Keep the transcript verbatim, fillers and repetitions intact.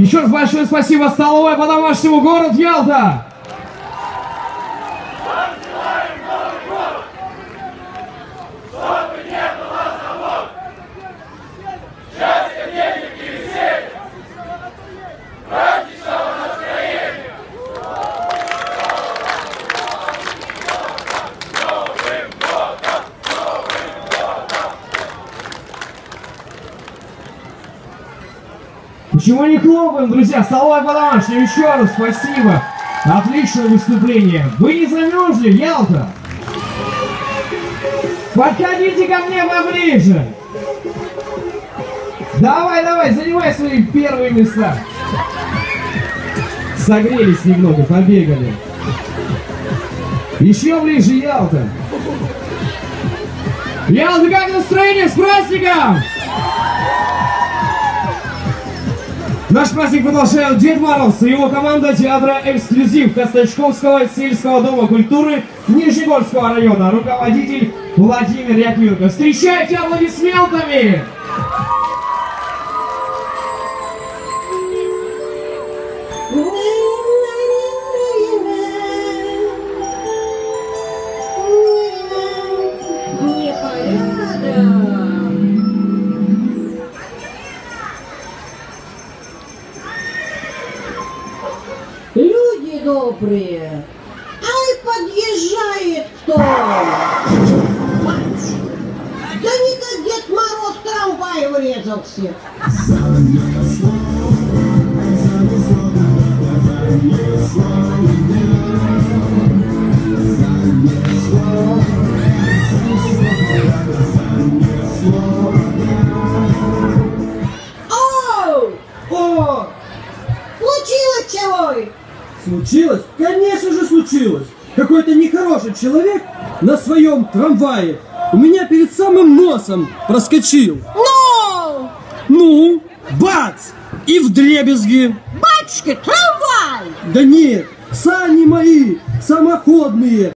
Еще раз большое спасибо, столовая по-домашнему, город Ялта. Почему не хлопаем, друзья? Столовая по-домашнему, еще раз спасибо. Отличное выступление. Вы не замерзли, Ялта? Подходите ко мне поближе. Давай, давай, занимай свои первые места. Согрелись немного, побегали. Еще ближе, Ялта. Ялта, как настроение? С праздником! Наш праздник продолжает Дед Мороз и его команда театра «Эксклюзив» Косточковского сельского дома культуры Нижегорского района. Руководитель Владимир Якименко. Встречайте аплодисментами! Люди добрые, ай, подъезжает кто? Да не как Дед Мороз в трамвай врезался. Оу! О! Случилось чего? Случилось? Конечно же случилось! Какой-то нехороший человек на своем трамвае у меня перед самым носом проскочил. Ну! Ну, бац! И вдребезги! Батюшки, трамвай! Да нет, сани мои, самоходные!